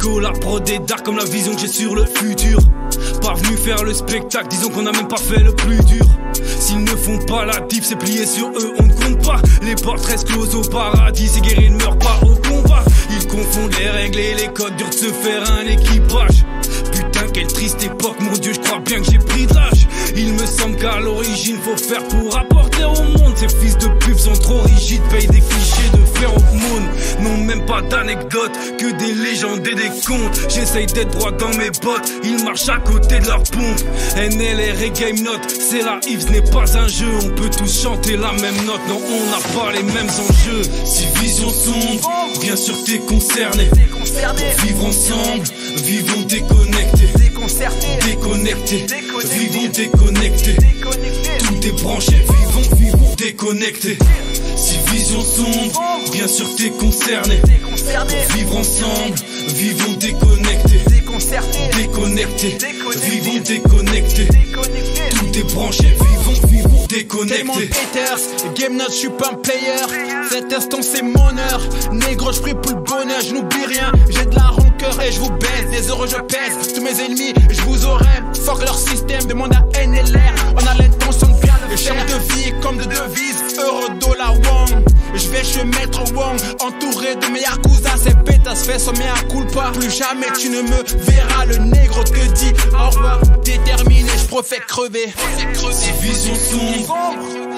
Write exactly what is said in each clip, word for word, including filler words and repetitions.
Nico, la prod est dark comme la vision que j'ai sur le futur. Pas venu faire le spectacle, disons qu'on a même pas fait le plus dur. S'ils ne font pas la diff, c'est plié sur eux, on ne compte pas. Les portes restent closes au paradis, ces guerriers ne meurent pas au combat. Ils confondent les règles et les codes, dur de se faire un équipage. Putain, quelle triste époque, mon Dieu, je crois bien que j'ai pris de l'âge. Il me semble qu'à l'origine, faut faire pour apporter au monde. Ces fils de pub sont trop rigides, payent des clichés de faire au monde. Non, même pas d'anecdotes, que des légendes et des contes. J'essaye d'être droit dans mes bottes, ils marchent à côté de leur pompe. N L R et Game Note, c'est la Yves, ce n'est pas un jeu. On peut tous chanter la même note, non, on n'a pas les mêmes enjeux. Si vision sombre, bien sûr t'es concerné. Pour vivre ensemble, vivons déconnectés. Déconnectés, vivons déconnectés. Tout est branché, vivons, vivons déconnectés. Si vision sombre, bien sûr t'es concerné. Pour vivre ensemble, vivons déconnectés. Déconnectés, vivons déconnectés. Tout est branché, vivons, vivons déconnectés. Tellement de haters, Game Note, j'suis pas un player. Cet instant c'est mon heure. Négro, j'prie pour le bonheur, je n'oublie rien. J'ai de la rancœur et je vous baise. Des euros je pèse, tous mes ennemis, je vous aurai. Fuck leur système, demande à N L R. On a l'intention de bien le faire. De vie comme de devise, euro, dollar, wong. Je vais chez Maître Wong, entouré de mes yakuza. Ces pétasses fait sommet à culpa. Plus jamais tu ne me verras. Le négro te dit au revoir. Déterminé, je préfère crever. Si vision sombre,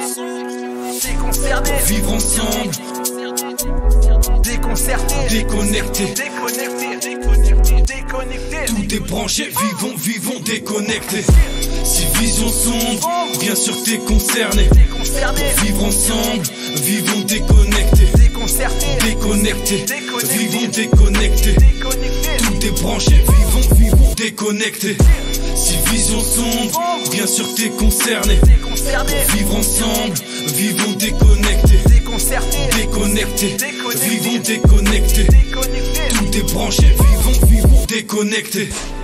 déconcerté. Vivre ensemble, Déconcerté. déconnectés. Déconnecté. Déconnecté. Tout est branché, vivons, vivons déconnectés. Si vision sombre, bien sûr t'es concerné. Pour vivre ensemble, vivons déconnectés. Déconnectés, vivons déconnectés. Tout est branché, vivons, vivons déconnectés. Si vision sombre, bien sûr t'es concerné. Pour vivre ensemble, vivons déconnectés. Déconnectés, vivons déconnectés. Tout est branché, vivons, vivons déconnectés.